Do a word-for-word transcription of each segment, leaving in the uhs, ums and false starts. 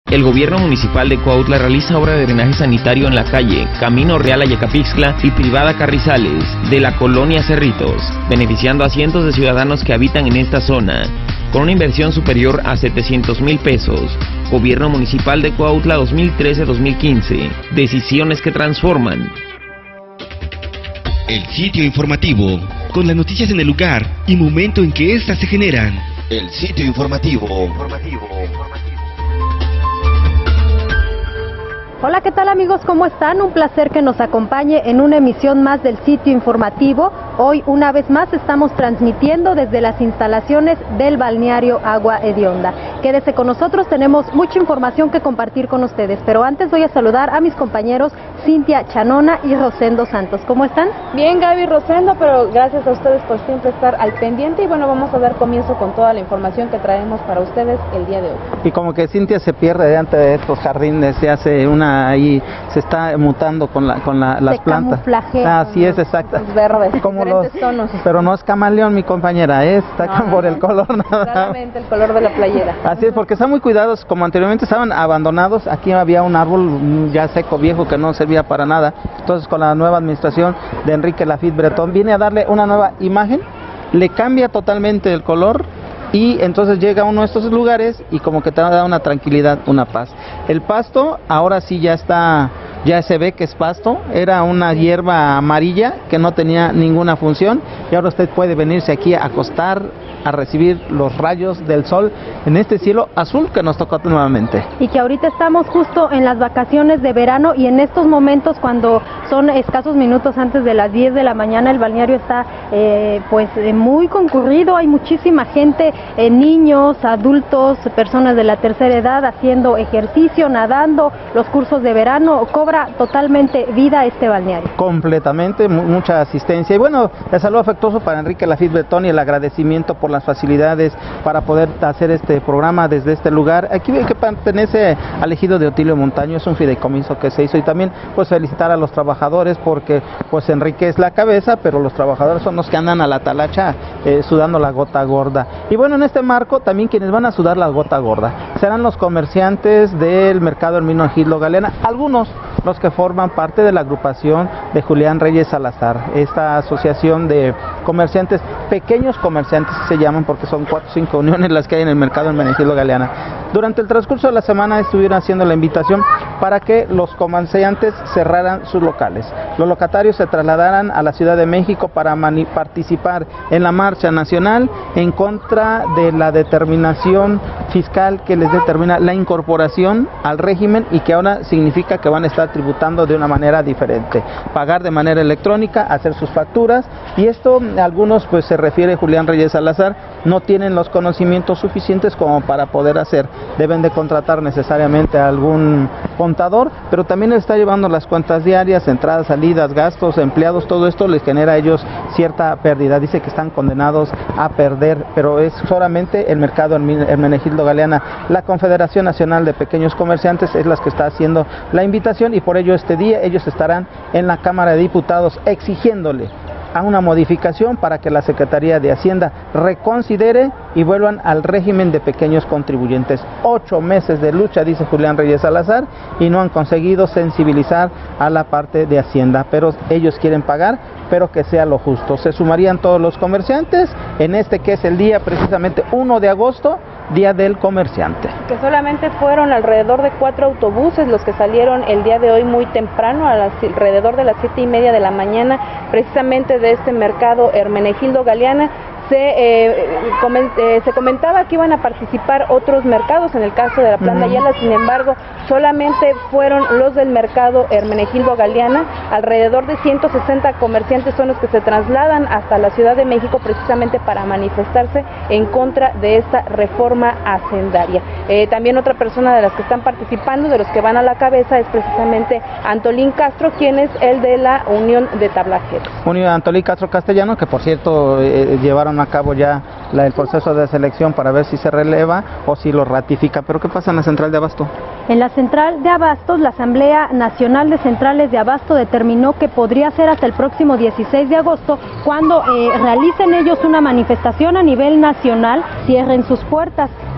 El gobierno municipal de Cuautla realiza obra de drenaje sanitario en la calle Camino Real Ayacapixtla y Privada Carrizales de la colonia Cerritos, beneficiando a cientos de ciudadanos que habitan en esta zona, con una inversión superior a setecientos mil pesos. Gobierno municipal de Cuautla dos mil trece a dos mil quince. Decisiones que transforman. El sitio informativo, con las noticias en el lugar y momento en que éstas se generan. El sitio informativo. informativo. Hola, ¿qué tal amigos? ¿Cómo están? Un placer que nos acompañe en una emisión más del sitio informativo. Hoy, una vez más, estamos transmitiendo desde las instalaciones del balneario Agua Hedionda. Quédese con nosotros, tenemos mucha información que compartir con ustedes, pero antes voy a saludar a mis compañeros Cintia Chanona y Rosendo Santos. ¿Cómo están? Bien, Gaby, Rosendo, pero gracias a ustedes por siempre estar al pendiente y bueno, vamos a dar comienzo con toda la información que traemos para ustedes el día de hoy. Y como que Cintia se pierde delante de estos jardines, se hace una ahí, se está mutando con la con la, las se plantas. Camuflajea. Así es, exacto. Los verdes, como diferentes los, tonos. Pero no es camaleón, mi compañera, es, está no, por no, el color nada. Claramente el color de la playera. Así es, porque están muy cuidados, como anteriormente estaban abandonados, aquí había un árbol ya seco, viejo, que no servía para nada. Entonces con la nueva administración de Enrique Lafitte Bretón viene a darle una nueva imagen, le cambia totalmente el color y entonces llega a uno de estos lugares y como que te da una tranquilidad, una paz. El pasto ahora sí ya está, ya se ve que es pasto, era una hierba amarilla que no tenía ninguna función y ahora usted puede venirse aquí a acostar, a recibir los rayos del sol en este cielo azul que nos tocó nuevamente. Y que ahorita estamos justo en las vacaciones de verano y en estos momentos, cuando son escasos minutos antes de las diez de la mañana, el balneario está eh, pues eh, muy concurrido, hay muchísima gente, eh, niños, adultos, personas de la tercera edad haciendo ejercicio, nadando, los cursos de verano, cobra totalmente vida este balneario. Completamente, mucha asistencia y bueno, el saludo afectuoso para Enrique Lafitte Bretón y el agradecimiento por la las facilidades para poder hacer este programa desde este lugar. Aquí que pertenece al ejido de Otilio Montaño, es un fideicomiso que se hizo y también pues felicitar a los trabajadores porque pues Enrique es la cabeza, pero los trabajadores son los que andan a la talacha eh, sudando la gota gorda. Y bueno, en este marco también quienes van a sudar la gota gorda serán los comerciantes del mercado Hermenegildo Galeana, algunos los que forman parte de la agrupación de Julián Reyes Salazar, esta asociación de comerciantes, pequeños comerciantes se llaman porque son cuatro o cinco uniones las que hay en el mercado Hermenegildo Galeana. Durante el transcurso de la semana estuvieron haciendo la invitación para que los comerciantes cerraran sus locales. Los locatarios se trasladaran a la Ciudad de México para participar en la marcha nacional en contra de la determinación fiscal que les determina la incorporación al régimen y que ahora significa que van a estar tributando de una manera diferente, pagar de manera electrónica, hacer sus facturas y esto algunos pues se refiere Julián Reyes Salazar, no tienen los conocimientos suficientes como para poder hacer, deben de contratar necesariamente a algún contador, pero también les está llevando las cuentas diarias, entradas, salidas, gastos, empleados, todo esto les genera a ellos cierta pérdida, dice que están condenados a perder, pero es solamente el mercado Hermenegildo Galeana. La Confederación Nacional de Pequeños Comerciantes es la que está haciendo la invitación y por ello este día ellos estarán en la Cámara de Diputados exigiéndole a una modificación para que la Secretaría de Hacienda reconsidere y vuelvan al régimen de pequeños contribuyentes. Ocho meses de lucha, dice Julián Reyes Salazar, y no han conseguido sensibilizar a la parte de Hacienda, pero ellos quieren pagar, pero que sea lo justo. Se sumarían todos los comerciantes en este que es el día precisamente uno de agosto, Día del Comerciante. Que solamente fueron alrededor de cuatro autobuses los que salieron el día de hoy muy temprano, a las, alrededor de las siete y media de la mañana, precisamente de este mercado Hermenegildo Galeana. Se, eh, coment, eh, se comentaba que iban a participar otros mercados, en el caso de la Plan de Ayala, sin embargo, solamente fueron los del mercado Hermenegildo Galeana. Alrededor de ciento sesenta comerciantes son los que se trasladan hasta la Ciudad de México precisamente para manifestarse en contra de esta reforma hacendaria. Eh, también otra persona de las que están participando, de los que van a la cabeza, es precisamente Antolín Castro, quien es el de la Unión de Tablajeros. Unión Antolín Castro Castellano, que por cierto eh, llevaron a cabo ya la, el proceso de selección para ver si se releva o si lo ratifica. ¿Pero qué pasa en la central de Abasto? En la central de Abastos, la Asamblea Nacional de Centrales de Abasto determinó que podría ser hasta el próximo dieciséis de agosto cuando eh, realicen ellos una manifestación a nivel nacional, cierren sus puertas.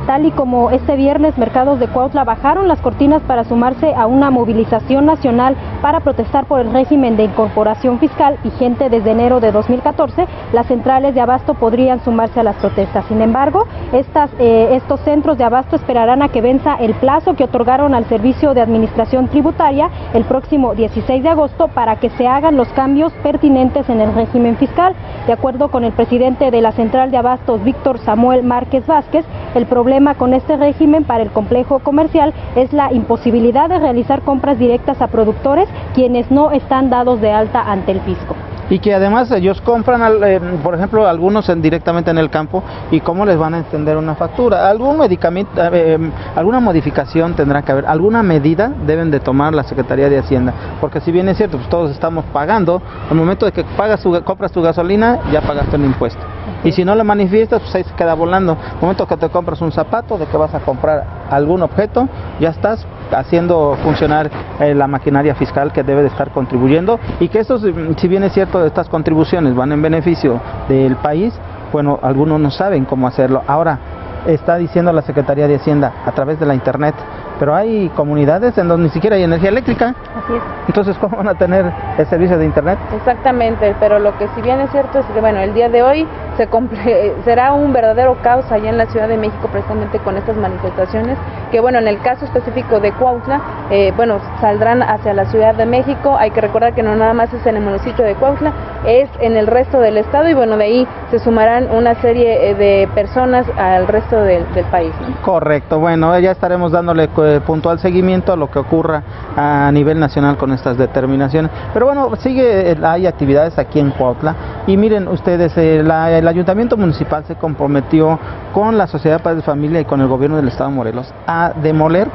Tal y como este viernes mercados de Cuautla bajaron las cortinas para sumarse a una movilización nacional para protestar por el régimen de incorporación fiscal vigente desde enero de dos mil catorce, las centrales de abasto podrían sumarse a las protestas. Sin embargo, estas, eh, estos centros de abasto esperarán a que venza el plazo que otorgaron al Servicio de Administración Tributaria el próximo dieciséis de agosto para que se hagan los cambios pertinentes en el régimen fiscal. De acuerdo con el presidente de la Central de Abastos, Víctor Samuel Márquez Vázquez, el problema con este régimen para el complejo comercial es la imposibilidad de realizar compras directas a productores quienes no están dados de alta ante el fisco. Y que además ellos compran, eh, por ejemplo, algunos en, directamente en el campo, y cómo les van a extender una factura. Algún medicamento, eh, alguna modificación tendrá que haber, alguna medida deben de tomar la Secretaría de Hacienda, porque si bien es cierto, pues todos estamos pagando, al momento de que pagas tu, compras tu gasolina, ya pagaste el impuesto. Y si no lo manifiestas, pues ahí se queda volando. El momento que te compras un zapato, de que vas a comprar algún objeto, ya estás haciendo funcionar eh, la maquinaria fiscal que debe de estar contribuyendo, y que estos, si bien es cierto, estas contribuciones van en beneficio del país, bueno, algunos no saben cómo hacerlo. Ahora, está diciendo la Secretaría de Hacienda a través de la internet, pero hay comunidades en donde ni siquiera hay energía eléctrica. Así es. Entonces, ¿cómo van a tener el servicio de internet? Exactamente, pero lo que si bien es cierto es que, bueno, el día de hoy se comple- será un verdadero caos allá en la Ciudad de México precisamente con estas manifestaciones, que bueno, en el caso específico de Cuautla, eh, bueno, saldrán hacia la Ciudad de México. Hay que recordar que no nada más es en el municipio de Cuautla, es en el resto del estado, y bueno, de ahí se sumarán una serie de personas al resto del, del país, ¿no? Correcto, bueno, ya estaremos dándole puntual seguimiento a lo que ocurra a nivel nacional con estas determinaciones. Pero bueno, sigue, hay actividades aquí en Cuautla, y miren ustedes, eh, la, el Ayuntamiento Municipal se comprometió con la Sociedad Padres de Familia y con el Gobierno del Estado de Morelos a demoler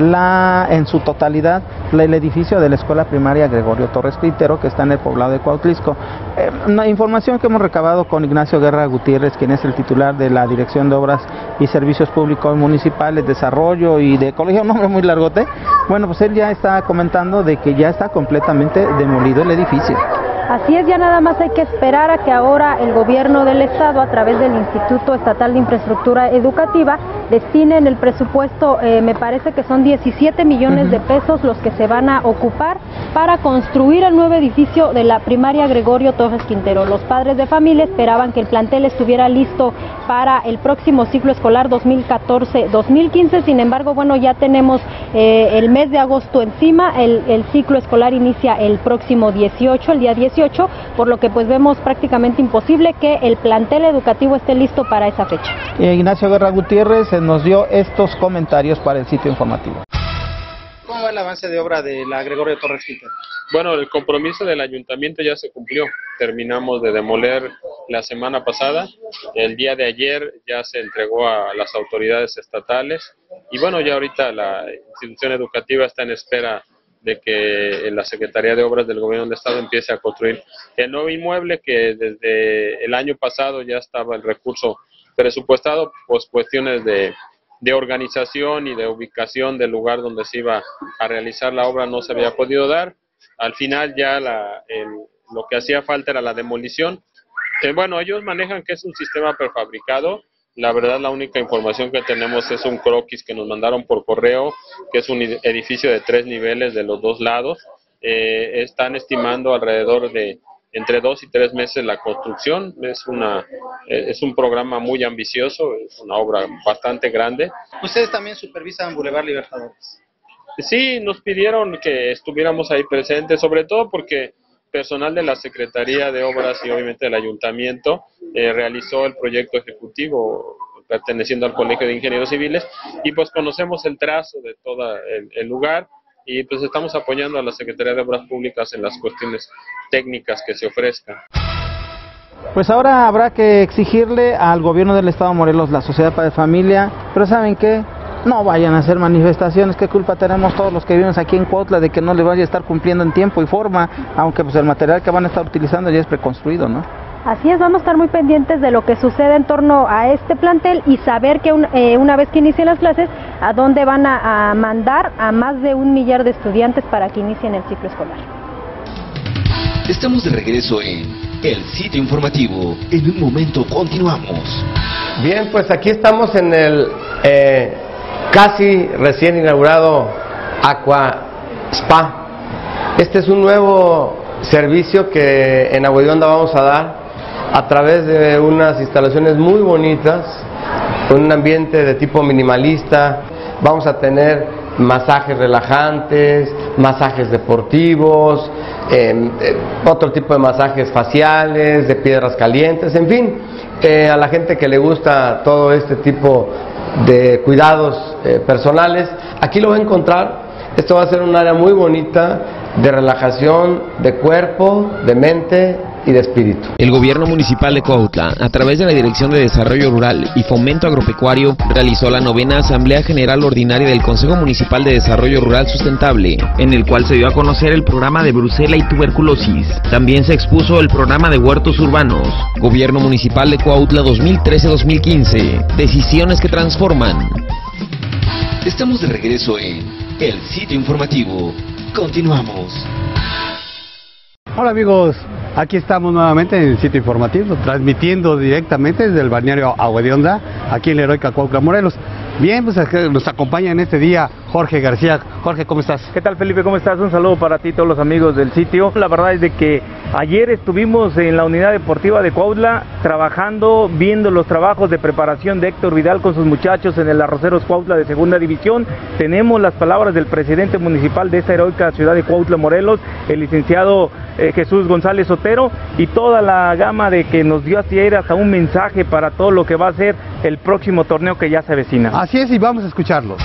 la, en su totalidad, la, el edificio de la Escuela Primaria Gregorio Torres Quintero, que está en el poblado de Cuautlisco. Eh, una información que hemos recabado con Ignacio Guerra Gutiérrez, quien es el titular de la Dirección de Obras y Servicios Públicos Municipales, Desarrollo y de Colegio, un nombre muy largote. Bueno, pues él ya está comentando de que ya está completamente demolido el edificio. Así es, ya nada más hay que esperar a que ahora el gobierno del estado, a través del Instituto Estatal de Infraestructura Educativa, destinen el presupuesto, eh, me parece que son diecisiete millones uh-huh. de pesos los que se van a ocupar para construir el nuevo edificio de la primaria Gregorio Torres Quintero. Los padres de familia esperaban que el plantel estuviera listo para el próximo ciclo escolar dos mil catorce dos mil quince, sin embargo, bueno, ya tenemos eh, el mes de agosto encima, el, el ciclo escolar inicia el próximo dieciocho, el día dieciocho, por lo que pues vemos prácticamente imposible que el plantel educativo esté listo para esa fecha. Ignacio Guerra Gutiérrez nos dio estos comentarios para el sitio informativo. ¿Cómo va el avance de obra de la Gregorio Torres Quintero? Bueno, el compromiso del ayuntamiento ya se cumplió. Terminamos de demoler la semana pasada. El día de ayer ya se entregó a las autoridades estatales. Y bueno, ya ahorita la institución educativa está en espera de que la Secretaría de Obras del Gobierno del Estado empiece a construir el nuevo inmueble, que desde el año pasado ya estaba el recurso presupuestado, pues cuestiones de, de organización y de ubicación del lugar donde se iba a realizar la obra no se había podido dar. Al final ya la, el, lo que hacía falta era la demolición. Eh, bueno, ellos manejan que es un sistema prefabricado. La verdad, la única información que tenemos es un croquis que nos mandaron por correo, que es un edificio de tres niveles de los dos lados. Eh, están estimando alrededor de entre dos y tres meses la construcción. Es una eh, es un programa muy ambicioso, es una obra bastante grande. ¿Ustedes también supervisan Boulevard Libertadores? Sí, nos pidieron que estuviéramos ahí presentes, sobre todo porque personal de la Secretaría de Obras y obviamente del Ayuntamiento eh, realizó el proyecto ejecutivo perteneciendo al Colegio de Ingenieros Civiles, y pues conocemos el trazo de todo el, el lugar, y pues estamos apoyando a la Secretaría de Obras Públicas en las cuestiones técnicas que se ofrezcan. Pues ahora habrá que exigirle al gobierno del Estado de Morelos, la Sociedad Padres de Familia, pero ¿saben qué? No vayan a hacer manifestaciones. ¿Qué culpa tenemos todos los que vivimos aquí en Cuautla de que no le vaya a estar cumpliendo en tiempo y forma? Aunque pues el material que van a estar utilizando ya es preconstruido, ¿no? Así es, vamos a estar muy pendientes de lo que sucede en torno a este plantel y saber que un, eh, una vez que inicien las clases, a dónde van a, a mandar a más de un millar de estudiantes para que inicien el ciclo escolar. Estamos de regreso en el sitio informativo. En un momento continuamos. Bien, pues aquí estamos en el eh, casi recién inaugurado Aqua Spa. Este es un nuevo servicio que en Agua Hedionda vamos a dar a través de unas instalaciones muy bonitas, con un ambiente de tipo minimalista. Vamos a tener masajes relajantes, masajes deportivos, eh, eh, otro tipo de masajes faciales, de piedras calientes, en fin, eh, a la gente que le gusta todo este tipo de cuidados eh, personales, aquí lo va a encontrar. Esto va a ser un área muy bonita de relajación de cuerpo, de mente y de espíritu. El gobierno municipal de Cuautla, a través de la Dirección de Desarrollo Rural y Fomento Agropecuario, realizó la novena Asamblea General Ordinaria del Consejo Municipal de Desarrollo Rural Sustentable, en el cual se dio a conocer el programa de brucela y tuberculosis. También se expuso el programa de huertos urbanos. Gobierno Municipal de Cuautla dos mil trece a dos mil quince. Decisiones que transforman. Estamos de regreso en El Sitio Informativo. Continuamos. Hola amigos, aquí estamos nuevamente en el Sitio Informativo, transmitiendo directamente desde el balneario Agua Hedionda, aquí en la heroica Cuautla, Morelos. Bien, pues nos acompaña en este día Jorge García. Jorge, ¿cómo estás? ¿Qué tal, Felipe? ¿Cómo estás? Un saludo para ti y todos los amigos del sitio. La verdad es de que ayer estuvimos en la unidad deportiva de Cuautla trabajando, viendo los trabajos de preparación de Héctor Vidal con sus muchachos en el Arroceros Cuautla de Segunda División. Tenemos las palabras del presidente municipal de esta heroica ciudad de Cuautla, Morelos, el licenciado eh, Jesús González Otero, y toda la gama de que nos dio ayer hasta un mensaje para todo lo que va a ser el próximo torneo que ya se avecina. Así es, y vamos a escucharlo.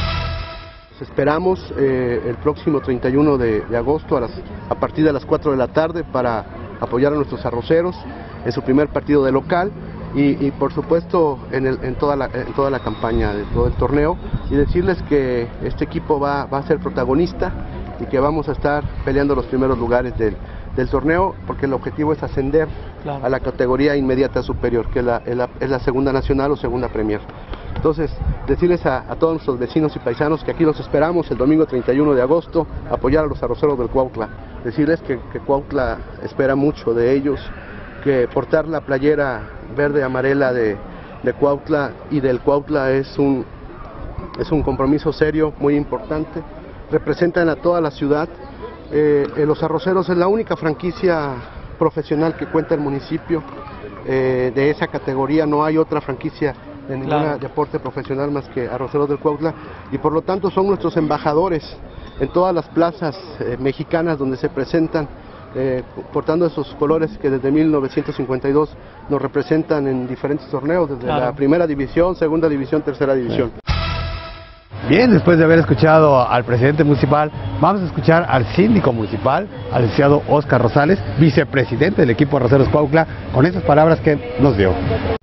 Esperamos eh, el próximo treinta y uno de, de agosto a, las, a partir de las cuatro de la tarde para apoyar a nuestros arroceros en su primer partido de local y, y por supuesto en, el, en, toda la, en toda la campaña de todo el torneo, y decirles que este equipo va, va a ser protagonista y que vamos a estar peleando los primeros lugares del, del torneo, porque el objetivo es ascender claro. a la categoría inmediata superior, que es la, es la, es la segunda nacional o segunda premier. Entonces, decirles a, a todos nuestros vecinos y paisanos que aquí los esperamos el domingo treinta y uno de agosto, apoyar a los arroceros del Cuautla. Decirles que, que Cuautla espera mucho de ellos, que portar la playera verde amarela de, de Cuautla y del Cuautla es un, es un compromiso serio, muy importante. Representan a toda la ciudad. Eh, eh, los arroceros es la única franquicia profesional que cuenta el municipio eh, de esa categoría. No hay otra franquicia de ningún claro. deporte profesional más que Arroceros del Cuautla, y por lo tanto son nuestros embajadores en todas las plazas eh, mexicanas donde se presentan, eh, portando esos colores que desde mil novecientos cincuenta y dos nos representan en diferentes torneos, desde claro. la primera división, segunda división, tercera división. Bien, después de haber escuchado al presidente municipal, vamos a escuchar al síndico municipal, al licenciado Óscar Rosales, vicepresidente del equipo Arroceros Cuautla, con esas palabras que nos dio.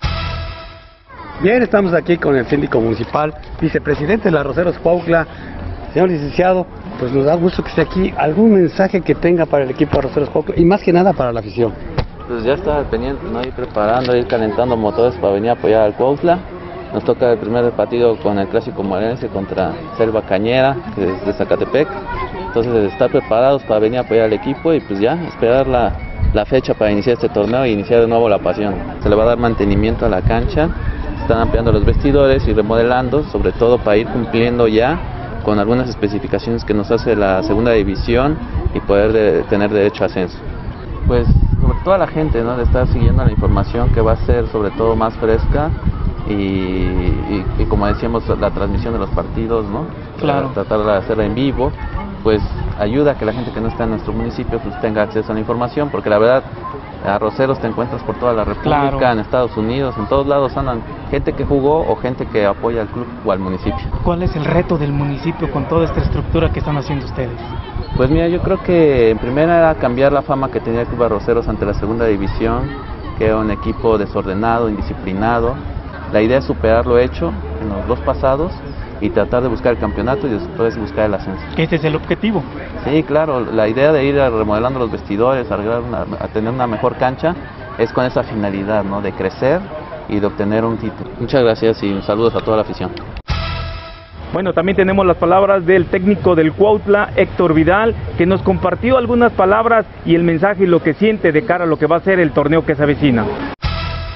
Bien, estamos aquí con el síndico municipal, vicepresidente de la Arroceros Cuautla. Señor licenciado, pues nos da gusto que esté aquí. ¿Algún mensaje que tenga para el equipo Arroceros Cuautla y más que nada para la afición? Pues ya está pendiente, ¿no? Ir preparando, ir calentando motores para venir a apoyar al Cuautla. Nos toca el primer partido con el clásico morelense contra Selva Cañera, que es de Zacatepec. Entonces estar preparados para venir a apoyar al equipo y pues ya esperar la, la fecha para iniciar este torneo e iniciar de nuevo la pasión. Se le va a dar mantenimiento a la cancha. Están ampliando los vestidores y remodelando, sobre todo para ir cumpliendo ya con algunas especificaciones que nos hace la segunda división y poder de, tener derecho a ascenso. Pues sobre todo a la gente, ¿no? De estar siguiendo la información que va a ser sobre todo más fresca y, y, y como decíamos, la transmisión de los partidos, ¿no? Claro. Tratar de hacerla en vivo, pues ayuda a que la gente que no está en nuestro municipio pues tenga acceso a la información, porque la verdad arroceros te encuentras por toda la República, claro. en Estados Unidos, en todos lados andan gente que jugó o gente que apoya al club o al municipio. ¿Cuál es el reto del municipio con toda esta estructura que están haciendo ustedes? Pues mira, yo creo que en primera era cambiar la fama que tenía el Club Arroceros ante la segunda división, que era un equipo desordenado, indisciplinado. La idea es superar lo hecho en los dos pasados y tratar de buscar el campeonato y después buscar el ascenso. ¿Este es el objetivo? Sí, claro, la idea de ir remodelando los vestidores, arreglar una, a tener una mejor cancha, es con esa finalidad, ¿no? De crecer y de obtener un título. Muchas gracias y saludos a toda la afición. Bueno, también tenemos las palabras del técnico del Cuautla, Héctor Vidal, que nos compartió algunas palabras y el mensaje y lo que siente de cara a lo que va a ser el torneo que se avecina.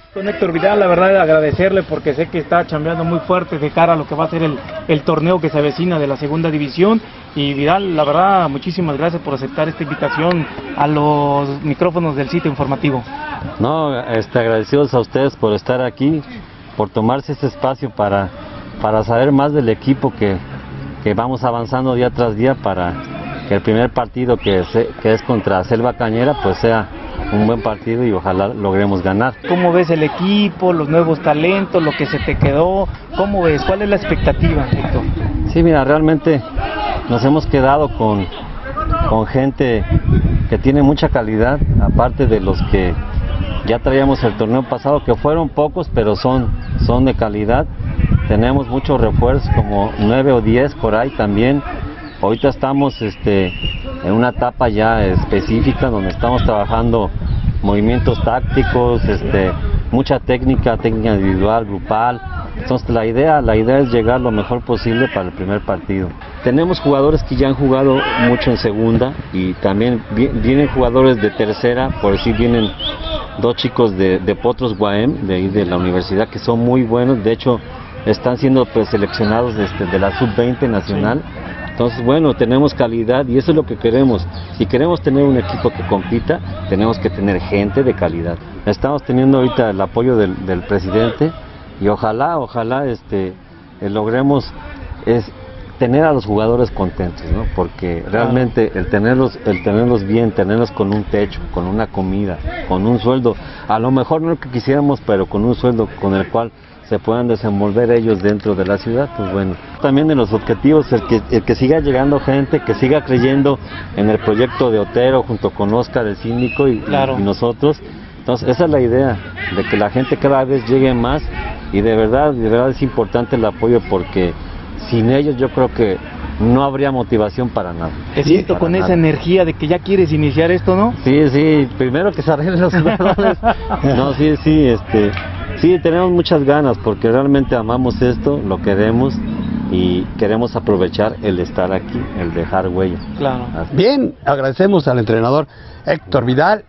Con Héctor Vidal, la verdad agradecerle porque sé que está chambeando muy fuerte de cara a lo que va a ser el, el torneo que se avecina de la segunda división. Y Vidal, la verdad, muchísimas gracias por aceptar esta invitación a los micrófonos del sitio informativo. No, este, agradecidos a ustedes por estar aquí, por tomarse este espacio para, para saber más del equipo que, que vamos avanzando día tras día para que el primer partido que, se, que es contra Selva Cañera pues sea un buen partido y ojalá logremos ganar. ¿Cómo ves el equipo, los nuevos talentos, lo que se te quedó? ¿Cómo ves? ¿Cuál es la expectativa, Héctor? Sí, mira, realmente nos hemos quedado con, con gente que tiene mucha calidad, aparte de los que ya traíamos el torneo pasado, que fueron pocos, pero son, son de calidad. Tenemos muchos refuerzos, como nueve o diez por ahí también. Ahorita estamos este, en una etapa ya específica donde estamos trabajando movimientos tácticos, este, mucha técnica, técnica individual, grupal. Entonces la idea, la idea es llegar lo mejor posible para el primer partido. Tenemos jugadores que ya han jugado mucho en segunda y también vienen jugadores de tercera, por decir vienen dos chicos de, de Potros Guaem, de ahí de la universidad, que son muy buenos, de hecho están siendo pues, seleccionados de, este, de la sub veinte nacional. Sí. Entonces, bueno, tenemos calidad y eso es lo que queremos. Si queremos tener un equipo que compita, tenemos que tener gente de calidad. Estamos teniendo ahorita el apoyo del, del presidente y ojalá, ojalá este, logremos es, tener a los jugadores contentos, ¿no? Porque realmente el tenerlos, el tenerlos bien, tenerlos con un techo, con una comida, con un sueldo, a lo mejor no lo que quisiéramos, pero con un sueldo con el cual se puedan desenvolver ellos dentro de la ciudad, pues bueno. También de los objetivos, el que, el que siga llegando gente, que siga creyendo en el proyecto de Otero junto con Oscar, el síndico y, claro. y, y nosotros. Entonces esa es la idea, de que la gente cada vez llegue más y de verdad, de verdad es importante el apoyo porque sin ellos yo creo que no habría motivación para nada. Te siento con nada. Esa energía de que ya quieres iniciar esto, ¿no? Sí, sí, primero que se arreglen los jugadores. No, sí, sí, este... Sí, tenemos muchas ganas porque realmente amamos esto, lo queremos y queremos aprovechar el estar aquí, el dejar huella. Claro. Así. Bien, agradecemos al entrenador Héctor Vidal.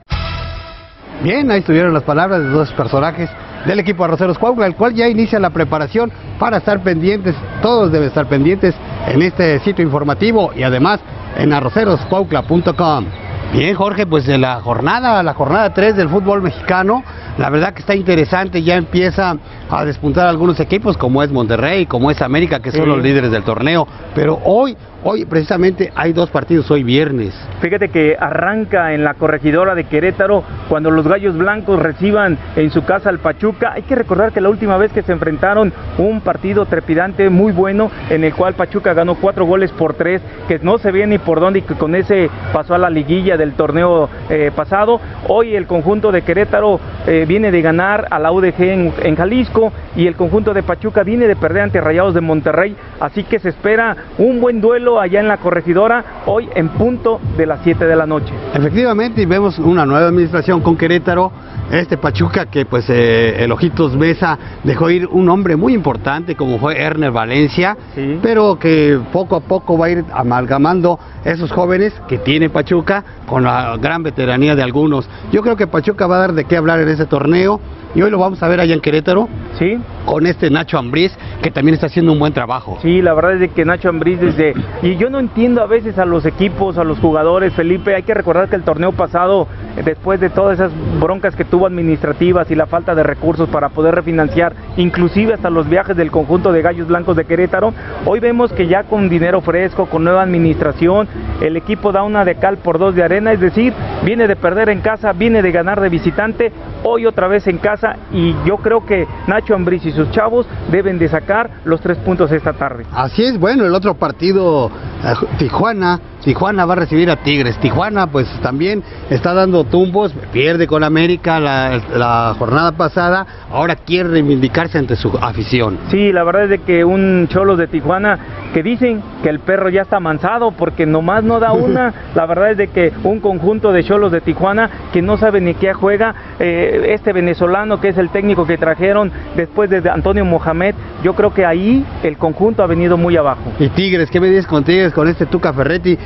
Bien, ahí estuvieron las palabras de dos personajes del equipo Arroceros Cuautla, el cual ya inicia la preparación para estar pendientes, todos deben estar pendientes en este sitio informativo y además en arroceros cuautla punto com. Bien, Jorge, pues de la jornada, la jornada tres del fútbol mexicano, la verdad que está interesante, ya empieza a despuntar algunos equipos como es Monterrey, como es América, que son sí. los líderes del torneo, pero hoy, hoy precisamente hay dos partidos, hoy viernes. Fíjate que arranca en la Corregidora de Querétaro cuando los Gallos Blancos reciban en su casa al Pachuca. Hay que recordar que la última vez que se enfrentaron un partido trepidante muy bueno en el cual Pachuca ganó cuatro goles por tres, que no se ve ni por dónde y que con ese pasó a la liguilla del torneo eh, pasado. Hoy el conjunto de Querétaro eh, viene de ganar a la U D G en, en Jalisco y el conjunto de Pachuca viene de perder ante Rayados de Monterrey, así que se espera un buen duelo allá en la Corregidora hoy en punto de las siete de la noche. Efectivamente, y vemos una nueva administración con Querétaro, este Pachuca que pues eh, el Ojitos Mesa dejó ir un hombre muy importante como fue Erner Valencia, sí. pero que poco a poco va a ir amalgamando esos jóvenes que tiene Pachuca con la gran veteranía de algunos. Yo creo que Pachuca va a dar de qué hablar en ese torneo y hoy lo vamos a ver allá en Querétaro, sí, con este Nacho Ambriz que también está haciendo un buen trabajo. Sí, la verdad es de que Nacho Ambriz desde... Y yo no entiendo a veces a los equipos, a los jugadores, Felipe, hay que recordar que el torneo pasado, después de todas esas broncas que tuvo administrativas y la falta de recursos para poder refinanciar, inclusive hasta los viajes del conjunto de Gallos Blancos de Querétaro, hoy vemos que ya con dinero fresco, con nueva administración, el equipo da una de cal por dos de arena, es decir, viene de perder en casa, viene de ganar de visitante, hoy otra vez en casa, y yo creo que Nacho Ambriz y sus chavos deben de sacar los tres puntos esta tarde. Así es, bueno, el otro partido, eh, Tijuana, Tijuana va a recibir a Tigres. Tijuana pues también está dando tumbos, pierde con América la, la jornada pasada, ahora quiere reivindicarse ante su afición. Sí, la verdad es de que un Cholos de Tijuana que dicen que el perro ya está amansado porque nomás no da una, la verdad es de que un conjunto de Cholos de Tijuana que no sabe ni qué juega, eh, este venezolano que es el técnico que trajeron después de Antonio Mohamed, yo creo que ahí el conjunto ha venido muy abajo. Y Tigres, ¿qué me dices con Tigres, con este Tuca Ferretti,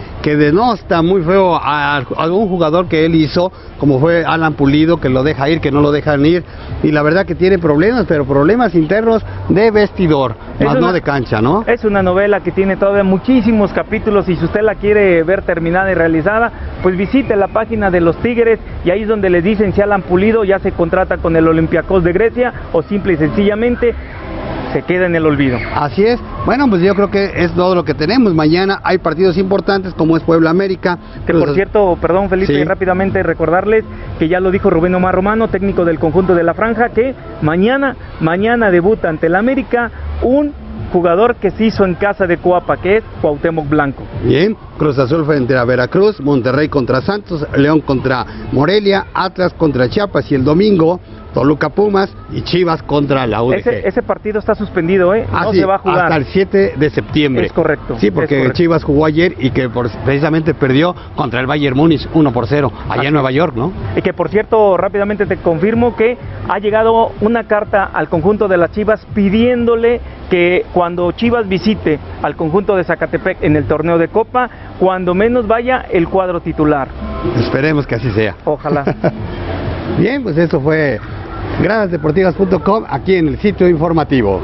que denosta muy feo a algún jugador que él hizo, como fue Alan Pulido, que lo deja ir, que no lo dejan ir, y la verdad que tiene problemas, pero problemas internos de vestidor, es más una, no de cancha, ¿no? Es una novela que tiene todavía muchísimos capítulos, y si usted la quiere ver terminada y realizada, pues visite la página de los Tigres, y ahí es donde les dicen si Alan Pulido ya se contrata con el Olympiacos de Grecia, o simple y sencillamente se queda en el olvido. Así es. Bueno, pues yo creo que es todo lo que tenemos. Mañana hay partidos importantes como es Puebla América. Que por cierto, perdón Felipe, sí. rápidamente recordarles que ya lo dijo Rubén Omar Romano, técnico del conjunto de la Franja, que mañana, mañana debuta ante el América un jugador que se hizo en casa de Coapa, que es Cuauhtémoc Blanco. Bien, Cruz Azul frente a Veracruz, Monterrey contra Santos, León contra Morelia, Atlas contra Chiapas, y el domingo Toluca Pumas y Chivas contra la U D G. Ese, ese partido está suspendido, ¿eh? Ah, no sí, se va a jugar. Hasta el siete de septiembre. Es correcto. Sí, porque correcto. Chivas jugó ayer y que por, precisamente perdió contra el Bayern Múnich uno por cero, allá Así en Nueva York, ¿no? Y que por cierto, rápidamente te confirmo que ha llegado una carta al conjunto de las Chivas pidiéndole que cuando Chivas visite al conjunto de Zacatepec en el torneo de Copa, cuando menos vaya el cuadro titular. Esperemos que así sea. Ojalá. Bien, pues eso fue gradas deportivas punto com, aquí en el sitio informativo.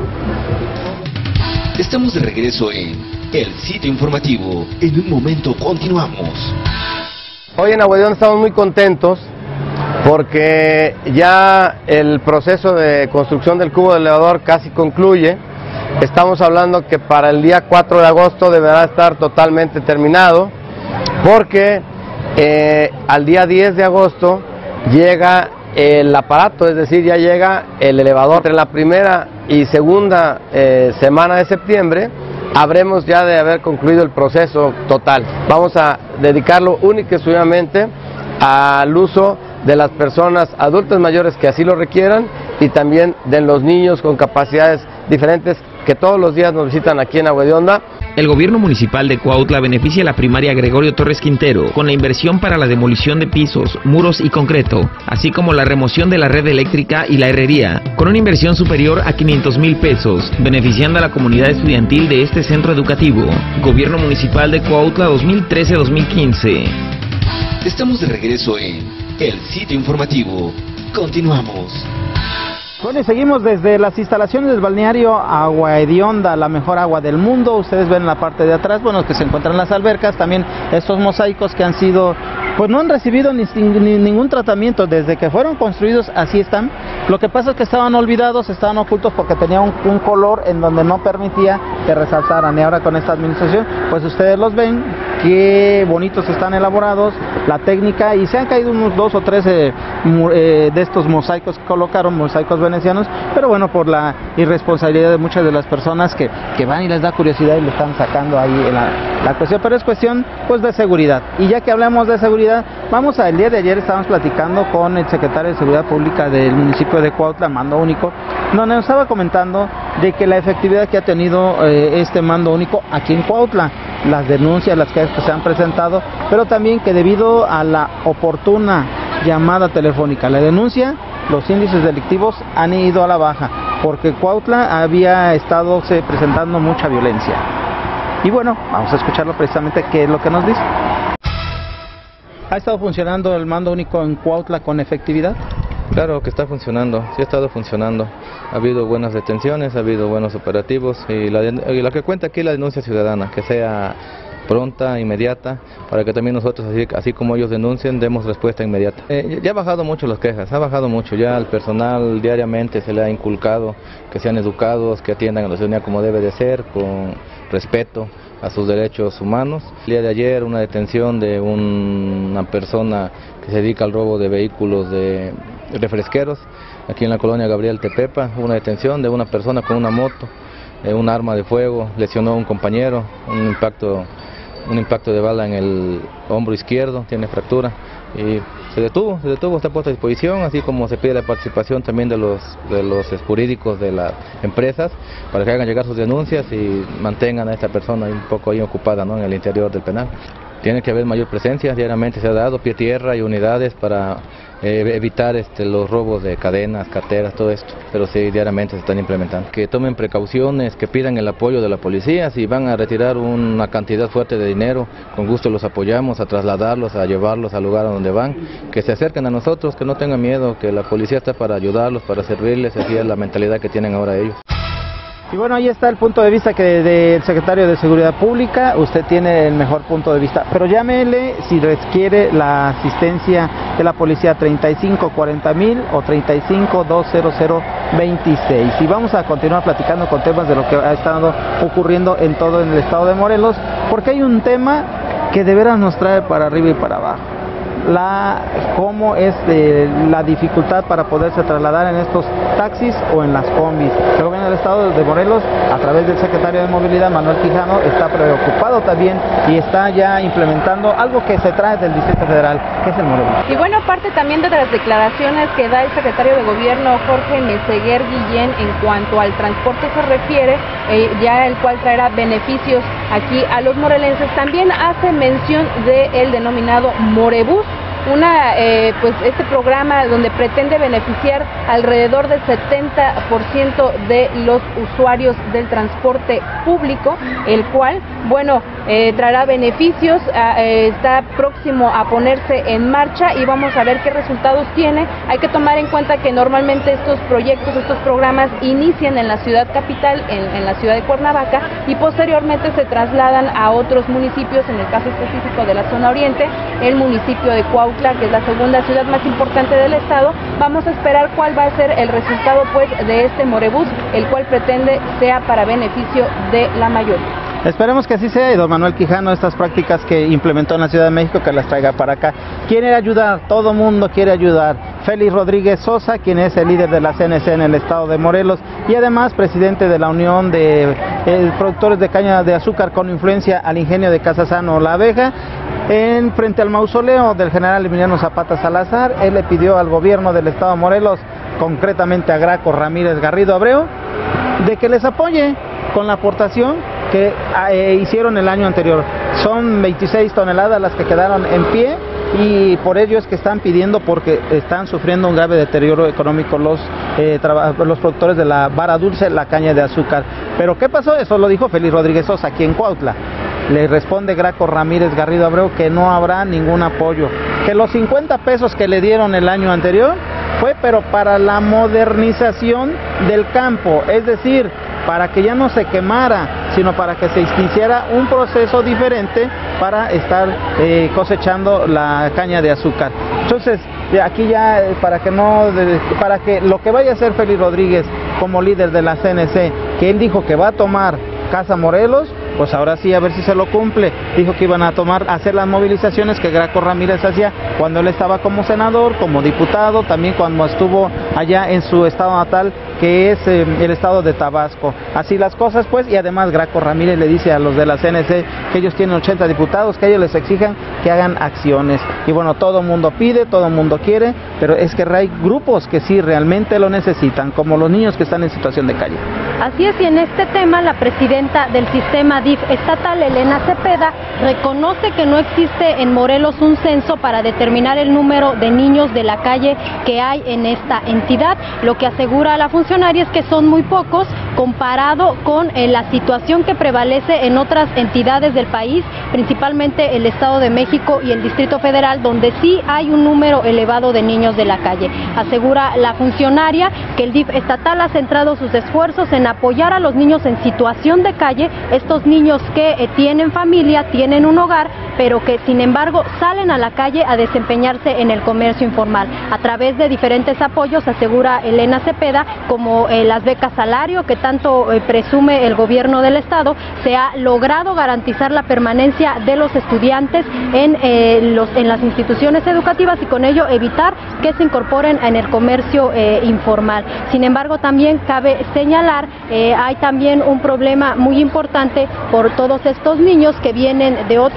Estamos de regreso en el sitio informativo. En un momento continuamos. Hoy en Aguadón estamos muy contentos porque ya el proceso de construcción del cubo del elevador casi concluye. Estamos hablando que para el día cuatro de agosto deberá estar totalmente terminado, porque eh, al día diez de agosto llega el aparato, es decir, ya llega el elevador. Entre la primera y segunda eh, semana de septiembre habremos ya de haber concluido el proceso total. Vamos a dedicarlo única y exclusivamente al uso de las personas adultas mayores que así lo requieran, y también de los niños con capacidades diferentes que todos los días nos visitan aquí en Agua de Onda. El gobierno municipal de Cuautla beneficia a la primaria Gregorio Torres Quintero con la inversión para la demolición de pisos, muros y concreto, así como la remoción de la red eléctrica y la herrería, con una inversión superior a quinientos mil pesos, beneficiando a la comunidad estudiantil de este centro educativo. Gobierno municipal de Cuautla dos mil trece a dos mil quince. Estamos de regreso en el sitio informativo. Continuamos. Bueno, y seguimos desde las instalaciones del balneario Agua Hedionda, la mejor agua del mundo. Ustedes ven en la parte de atrás, bueno, que se encuentran las albercas, también estos mosaicos que han sido, pues no han recibido ni, ni ningún tratamiento desde que fueron construidos, así están. Lo que pasa es que estaban olvidados, estaban ocultos porque tenía un, un color en donde no permitía que resaltaran. Y ahora con esta administración, pues ustedes los ven, qué bonitos están elaborados, la técnica, y se han caído unos dos o tres eh, eh, de estos mosaicos que colocaron, mosaicos venecianos, pero bueno, por la irresponsabilidad de muchas de las personas que, que van y les da curiosidad y le están sacando ahí la, la cuestión, pero es cuestión pues de seguridad. Y ya que hablamos de seguridad, vamos a, el día de ayer estábamos platicando con el secretario de Seguridad Pública del municipio de Cuautla, Mando Único, donde nos estaba comentando de que la efectividad que ha tenido eh, este mando único aquí en Cuautla, las denuncias, las que se han presentado, pero también que debido a la oportuna llamada telefónica, la denuncia, los índices delictivos han ido a la baja, porque Cuautla había estado se, presentando mucha violencia. Y bueno, vamos a escucharlo precisamente qué es lo que nos dice. ¿Ha estado funcionando el mando único en Cuautla con efectividad? Claro que está funcionando, sí ha estado funcionando. Ha habido buenas detenciones, ha habido buenos operativos, y la, y la que cuenta aquí es la denuncia ciudadana, que sea pronta, inmediata, para que también nosotros, así, así como ellos denuncien, demos respuesta inmediata. Eh, ya ha bajado mucho las quejas, ha bajado mucho, ya al personal diariamente se le ha inculcado que sean educados, que atiendan a la ciudadanía como debe de ser, con respeto a sus derechos humanos. El día de ayer una detención de un, una persona que se dedica al robo de vehículos de refresqueros, aquí en la colonia Gabriel Tepepa, una detención de una persona con una moto, eh, un arma de fuego, lesionó a un compañero, un impacto un impacto de bala en el hombro izquierdo, tiene fractura, y se detuvo, se detuvo, está puesto a disposición, así como se pide la participación también de los, de los jurídicos de las empresas, para que hagan llegar sus denuncias y mantengan a esta persona un poco ahí ocupada, ¿no?, en el interior del penal. Tiene que haber mayor presencia, diariamente se ha dado pie tierra y unidades para eh, evitar este, los robos de cadenas, carteras, todo esto, pero sí, diariamente se están implementando. Que tomen precauciones, que pidan el apoyo de la policía, si van a retirar una cantidad fuerte de dinero, con gusto los apoyamos a trasladarlos, a llevarlos al lugar a donde van, que se acerquen a nosotros, que no tengan miedo, que la policía está para ayudarlos, para servirles, así es la mentalidad que tienen ahora ellos. Y bueno, ahí está el punto de vista que del secretario de Seguridad Pública. Usted tiene el mejor punto de vista, pero llámele si requiere la asistencia de la policía treinta y cinco cuarenta mil o treinta y cinco doscientos veintiséis. Y vamos a continuar platicando con temas de lo que ha estado ocurriendo en todo el estado de Morelos, porque hay un tema que de veras nos trae para arriba y para abajo. La, cómo es eh, la dificultad para poderse trasladar en estos taxis o en las combis. El gobierno del estado de Morelos, a través del secretario de Movilidad, Manuel Quijano, está preocupado también y está ya implementando algo que se trae del Distrito Federal, que es el Morelos. Y bueno, parte también de las declaraciones que da el secretario de Gobierno, Jorge Meseguer Guillén, en cuanto al transporte se refiere, eh, ya el cual traerá beneficios aquí a los morelenses. También hace mención del denominado Morebús, una eh, pues este programa donde pretende beneficiar alrededor del setenta por ciento de los usuarios del transporte público, el cual, bueno, eh, traerá beneficios, eh, está próximo a ponerse en marcha y vamos a ver qué resultados tiene. Hay que tomar en cuenta que normalmente estos proyectos, estos programas inician en la ciudad capital, en, en la ciudad de Cuernavaca, y posteriormente se trasladan a otros municipios, en el caso específico de la zona oriente, el municipio de Cuautla, que es la segunda ciudad más importante del estado. Vamos a esperar cuál va a ser el resultado pues de este Morebús, el cual pretende sea para beneficio de la mayoría. Esperemos que así sea, y don Manuel Quijano, estas prácticas que implementó en la Ciudad de México, que las traiga para acá. Quiere ayudar, todo mundo quiere ayudar. Félix Rodríguez Sosa, quien es el líder de la C N C en el estado de Morelos y además presidente de la Unión de eh, Productores de Caña de Azúcar con influencia al ingenio de Casasano La Abeja, en frente al mausoleo del general Emiliano Zapata Salazar, él le pidió al gobierno del estado de Morelos, concretamente a Graco Ramírez Garrido Abreu, de que les apoye con la aportación que eh, hicieron el año anterior. Son veintiséis toneladas las que quedaron en pie y por ello es que están pidiendo, porque están sufriendo un grave deterioro económico los, eh, los productores de la vara dulce, la caña de azúcar. Pero ¿qué pasó? Eso lo dijo Félix Rodríguez Sosa aquí en Cuautla. Le responde Graco Ramírez Garrido Abreu que no habrá ningún apoyo, que los cincuenta pesos que le dieron el año anterior fue pero para la modernización del campo, es decir, para que ya no se quemara, sino para que se iniciara un proceso diferente para estar eh, cosechando la caña de azúcar. Entonces, aquí ya para que no, para que lo que vaya a hacer Félix Rodríguez como líder de la C N C, que él dijo que va a tomar Casa Morelos, pues ahora sí, a ver si se lo cumple. Dijo que iban a tomar, a hacer las movilizaciones que Graco Ramírez hacía cuando él estaba como senador, como diputado, también cuando estuvo allá en su estado natal, que es eh, el estado de Tabasco. Así las cosas pues, y además Graco Ramírez le dice a los de la C N C que ellos tienen ochenta diputados, que ellos les exijan que hagan acciones. Y bueno, todo el mundo pide, todo el mundo quiere, pero es que hay grupos que sí realmente lo necesitan, como los niños que están en situación de calle. Así es, y en este tema la presidenta del sistema D I F estatal, Elena Cepeda, reconoce que no existe en Morelos un censo para determinar el número de niños de la calle que hay en esta entidad. Lo que asegura la funcionaria es que son muy pocos comparado con eh, la situación que prevalece en otras entidades del país, principalmente el Estado de México y el Distrito Federal, donde sí hay un número elevado de niños de la calle. Asegura la funcionaria que el D I F estatal ha centrado sus esfuerzos en apoyar a los niños en situación de calle, estos niños que eh, tienen familia, tienen un hogar, pero que sin embargo salen a la calle a desempeñarse en el comercio informal. A través de diferentes apoyos, asegura Elena Cepeda, como eh, las becas salario que tanto eh, presume el gobierno del estado, se ha logrado garantizar la permanencia de los estudiantes en, eh, los, en las instituciones educativas y con ello evitar que se incorporen en el comercio eh, informal. Sin embargo, también cabe señalar, eh, hay también un problema muy importante por todos estos niños que vienen de otras entidades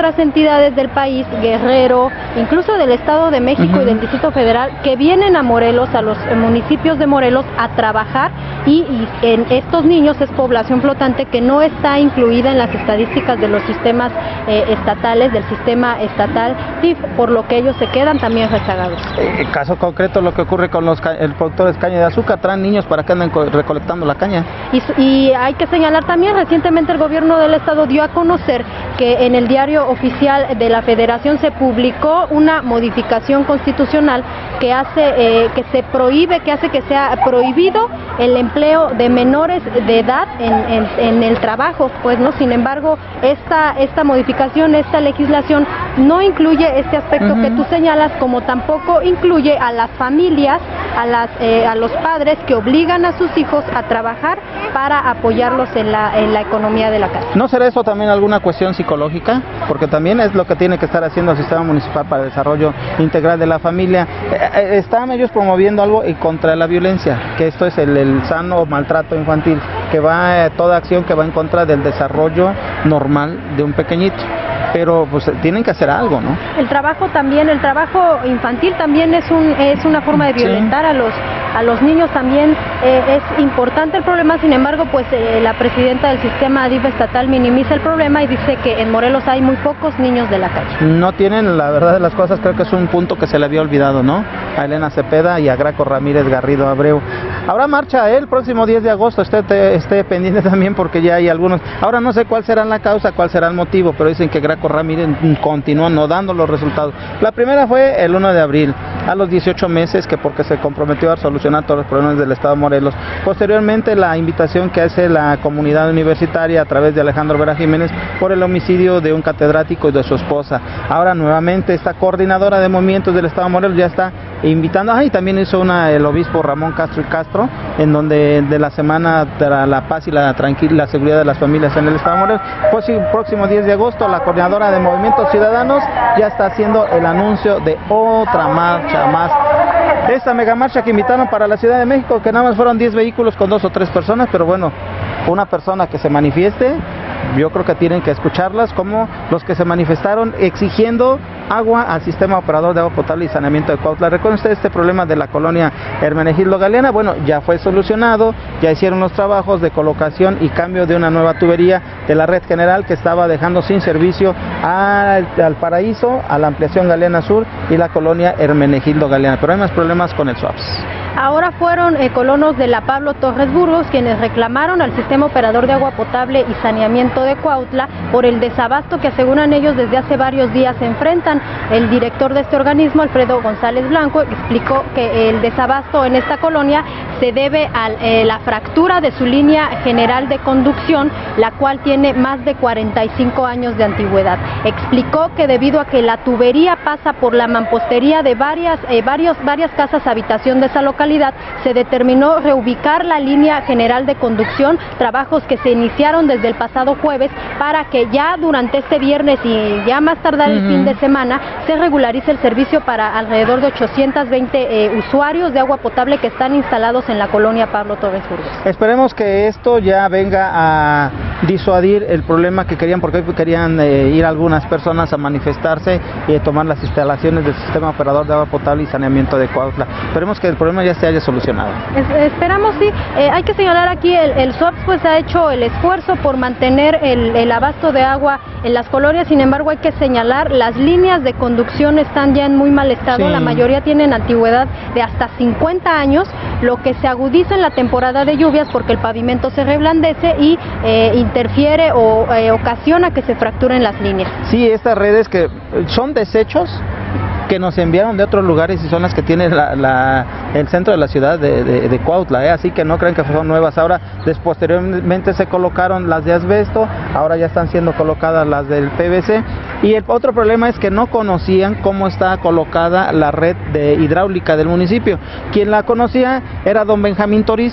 entidades del país, Guerrero, incluso del Estado de México uh-huh. y del Distrito Federal, que vienen a Morelos, a los municipios de Morelos, a trabajar, y, y en estos niños es población flotante que no está incluida en las estadísticas de los sistemas eh, estatales, del sistema estatal T I F, por lo que ellos se quedan también rezagados. En caso concreto, lo que ocurre con los el productores de caña de azúcar, traen niños para que anden recolectando la caña. Y, y hay que señalar también, recientemente el gobierno del estado dio a conocer que en el diario oficial de la Federación se publicó una modificación constitucional que hace eh, que se prohíbe, que hace que sea prohibido el empleo de menores de edad en, en, en el trabajo, pues no. Sin embargo, esta esta modificación, esta legislación no incluye este aspecto uh-huh. que tú señalas, como tampoco incluye a las familias, a las eh, a los padres que obligan a sus hijos a trabajar para apoyarlos en la en la economía de la casa. ¿No será eso también alguna cuestión psicológica? Porque también es lo que tiene que estar haciendo el sistema municipal para el desarrollo integral de la familia. Eh, están ellos promoviendo algo en contra de la violencia, que esto es el, el sano maltrato infantil, que va eh, toda acción que va en contra del desarrollo normal de un pequeñito. Pero pues tienen que hacer algo, ¿no? El trabajo también, el trabajo infantil también es un es una forma de violentar sí. a los a los niños también. Eh, es importante el problema. Sin embargo, pues eh, la presidenta del sistema D I F estatal minimiza el problema y dice que en Morelos hay muy pocos niños de la calle. No tienen, la verdad de las cosas, creo que es un punto que se le había olvidado, ¿no? A Elena Cepeda y a Graco Ramírez Garrido Abreu. Habrá marcha el próximo diez de agosto, esté, esté pendiente también porque ya hay algunos. Ahora no sé cuál será la causa, cuál será el motivo, pero dicen que Graco Ramírez continúa no dando los resultados. La primera fue el uno de abril, a los dieciocho meses, que porque se comprometió a solucionar todos los problemas del Estado de Morelos. Posteriormente, la invitación que hace la comunidad universitaria a través de Alejandro Vera Jiménez por el homicidio de un catedrático y de su esposa. Ahora nuevamente esta coordinadora de movimientos del Estado de Morelos ya está invitando, ah, y también hizo una el obispo Ramón Castro y Castro, en donde de la semana para la paz y la tranquila la seguridad de las familias en el Estado de Morelos. Pues el próximo diez de agosto la coordinadora de Movimientos Ciudadanos ya está haciendo el anuncio de otra marcha más. Esta mega marcha que invitaron para la Ciudad de México, que nada más fueron diez vehículos con dos o tres personas, pero bueno, una persona que se manifieste, yo creo que tienen que escucharlas, como los que se manifestaron exigiendo agua al sistema operador de agua potable y saneamiento de Cuautla. ¿Recuerdan ustedes este problema de la colonia Hermenegildo Galeana? Bueno, ya fue solucionado, ya hicieron los trabajos de colocación y cambio de una nueva tubería de la red general que estaba dejando sin servicio al, al Paraíso, a la ampliación Galeana Sur y la colonia Hermenegildo Galeana, pero hay más problemas con el SWAPS. Ahora fueron eh, colonos de la Pablo Torres Burgos quienes reclamaron al sistema operador de agua potable y saneamiento de Cuautla por el desabasto que aseguran ellos desde hace varios días se enfrentan. El director de este organismo, Alfredo González Blanco, explicó que el desabasto en esta colonia se debe a eh, la fractura de su línea general de conducción, la cual tiene más de cuarenta y cinco años de antigüedad. Explicó que debido a que la tubería pasa por la mampostería de varias, eh, varios, varias casas habitación de esa localidad, se determinó reubicar la línea general de conducción, trabajos que se iniciaron desde el pasado jueves para que ya durante este viernes y ya más tardar el uh-huh. fin de semana se regularice el servicio para alrededor de ochocientos veinte eh, usuarios de agua potable que están instalados en la colonia Pablo Torres Burgos. Esperemos que esto ya venga a disuadir el problema que querían, porque hoy querían eh, ir algunas personas a manifestarse y a tomar las instalaciones del sistema operador de agua potable y saneamiento de Cuautla. Esperemos que el problema ya se haya solucionado. Es, esperamos, sí. Eh, hay que señalar aquí, el, el SWAPS pues ha hecho el esfuerzo por mantener el, el abasto de agua en las colonias. Sin embargo, hay que señalar, las líneas de conducción están ya en muy mal estado, sí. La mayoría tienen antigüedad de hasta cincuenta años, lo que se agudiza en la temporada de lluvias porque el pavimento se reblandece y eh, interfiere o eh, ocasiona que se fracturen las líneas. Sí, estas redes que son desechos que nos enviaron de otros lugares y son las que tiene la, la, el centro de la ciudad de, de, de Cuautla, ¿eh? Así que no crean que son nuevas. Ahora, después, posteriormente se colocaron las de asbesto, ahora ya están siendo colocadas las del P V C. Y el otro problema es que no conocían cómo está colocada la red de hidráulica del municipio. Quien la conocía era don Benjamín Toriz,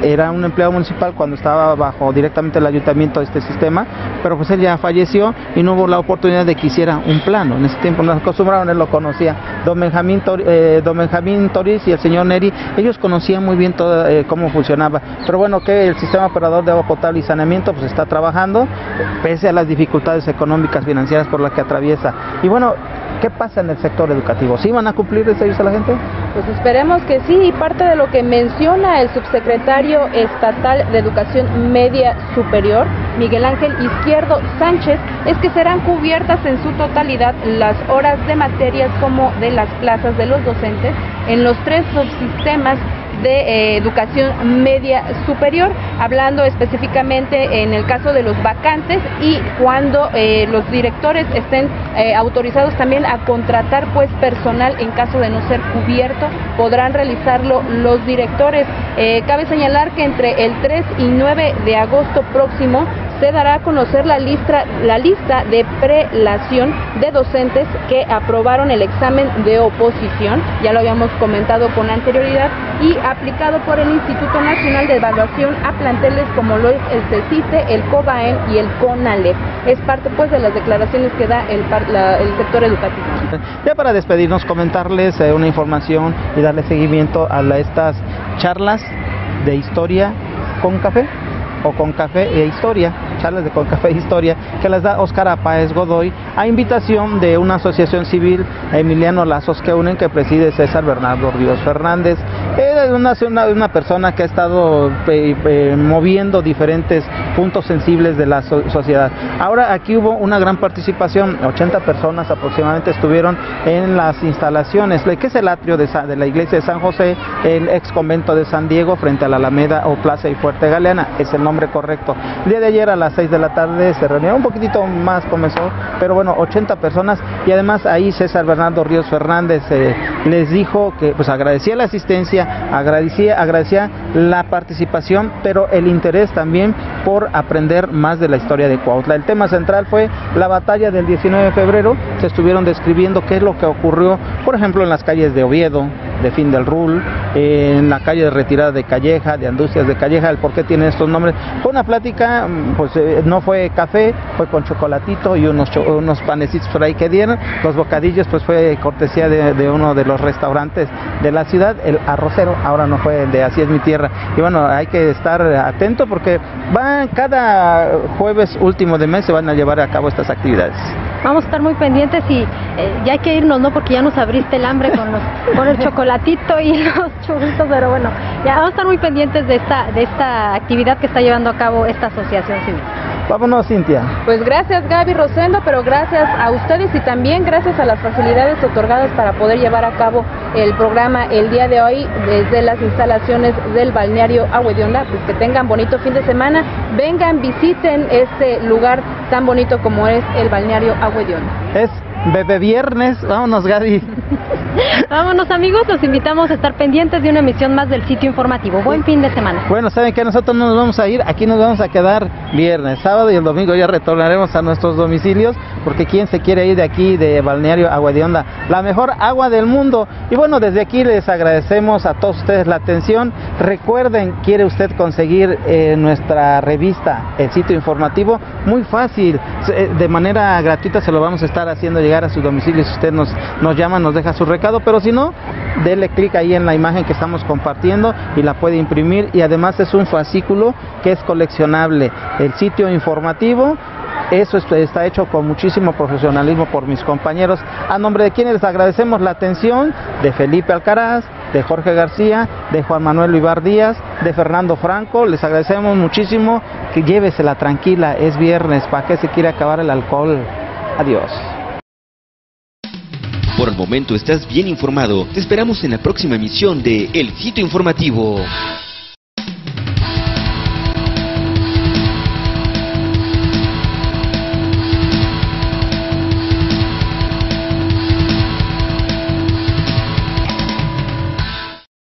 era un empleado municipal cuando estaba bajo directamente el ayuntamiento de este sistema, pero pues él ya falleció y no hubo la oportunidad de que hiciera un plano. En ese tiempo nos acostumbraron, él lo conocía, don Benjamín, Tor, eh, don Benjamín Toriz y el señor Neri, ellos conocían muy bien todo eh, cómo funcionaba, pero bueno, que el sistema operador de agua potable y saneamiento pues está trabajando, pese a las dificultades económicas, financieras por las que atraviesa. Y bueno, ¿qué pasa en el sector educativo? ¿Sí van a cumplir el servicio a la gente? Pues esperemos que sí, y parte de lo que menciona el subsecretario estatal de Educación Media Superior, Miguel Ángel Izquierdo Sánchez, es que serán cubiertas en su totalidad las horas de materias como de las plazas de los docentes en los tres subsistemas de eh, educación media superior, hablando específicamente en el caso de los vacantes y cuando eh, los directores estén eh, autorizados también a contratar pues personal en caso de no ser cubierto, podrán realizarlo los directores. Eh, cabe señalar que entre el tres y nueve de agosto próximo se dará a conocer la lista, la lista de prelación de docentes que aprobaron el examen de oposición, ya lo habíamos comentado con anterioridad, y aplicado por el Instituto Nacional de Evaluación a planteles como lo es el CECITE, el COBAEN y el CONALEP. Es parte pues de las declaraciones que da el, la, el sector educativo. Ya para despedirnos, comentarles eh, una información y darle seguimiento a la, estas charlas de historia con café, o con café e historia, charlas de con café e historia, que las da Óscar Apáez Godoy, a invitación de una asociación civil, Emiliano Lazos que unen, que preside César Bernardo Ríos Fernández. Es una, una, una persona que ha estado eh, eh, moviendo diferentes puntos sensibles de la so sociedad. Ahora aquí hubo una gran participación, ochenta personas aproximadamente estuvieron en las instalaciones, que es el atrio de, de la iglesia de San José, el ex convento de San Diego, frente a la Alameda o Plaza y Fuerte Galeana, es el nombre correcto. El día de ayer a las seis de la tarde se reunieron, un poquitito más comenzó, pero bueno, ochenta personas, y además ahí César Bernardo Ríos Fernández eh, les dijo que pues agradecía la asistencia, agradecía, agradecía la participación, pero el interés también por aprender más de la historia de Cuautla. El tema central fue la batalla del diecinueve de febrero, se estuvieron describiendo qué es lo que ocurrió, por ejemplo, en las calles de Oviedo, de Fin del Rul, en la calle de Retirada de Calleja, de Anducias de Calleja, el por qué tiene estos nombres. Fue una plática, pues eh, no fue café, fue con chocolatito y unos, unos panecitos por ahí que dieron. Los bocadillos pues fue cortesía de, de uno de los restaurantes de la ciudad, el Arrocero, ahora no fue el de Así es mi tierra. Y bueno, hay que estar atento porque van cada jueves último de mes se van a llevar a cabo estas actividades. Vamos a estar muy pendientes y eh, ya hay que irnos, ¿no? Porque ya nos abriste el hambre con, los, con el chocolatito y los churritos, pero bueno, ya vamos a estar muy pendientes de esta, de esta actividad que está llevando a cabo esta asociación civil. Vámonos, Cintia. Pues gracias, Gaby, Rosendo, pero gracias a ustedes y también gracias a las facilidades otorgadas para poder llevar a cabo el programa el día de hoy desde las instalaciones del balneario Agua de Onda. Pues que tengan bonito fin de semana, vengan, visiten este lugar tan bonito como es el balneario Agua de Onda. Es Bebé Viernes, vámonos, Gaby. Vámonos, amigos, los invitamos a estar pendientes de una emisión más del sitio informativo. Buen fin de semana. Bueno, saben que nosotros no nos vamos a ir, aquí nos vamos a quedar viernes, sábado y el domingo ya retornaremos a nuestros domicilios, porque quién se quiere ir de aquí, de balneario Agua de Onda, la mejor agua del mundo. Y bueno, desde aquí les agradecemos a todos ustedes la atención. Recuerden, quiere usted conseguir eh, nuestra revista, el sitio informativo, muy fácil, de manera gratuita se lo vamos a estar haciendo llegar a su domicilio. Si usted nos, nos llama, nos deja su recado, pero si no, dele clic ahí en la imagen que estamos compartiendo y la puede imprimir, y además es un fascículo que es coleccionable. El sitio informativo, eso está hecho con muchísimo profesionalismo por mis compañeros, a nombre de quienes les agradecemos la atención, de Felipe Alcaraz, de Jorge García, de Juan Manuel Ibar Díaz, de Fernando Franco. Les agradecemos muchísimo, que llévesela tranquila, es viernes, ¿para qué se quiere acabar el alcohol? Adiós. Por el momento estás bien informado. Te esperamos en la próxima emisión de El Sitio Informativo.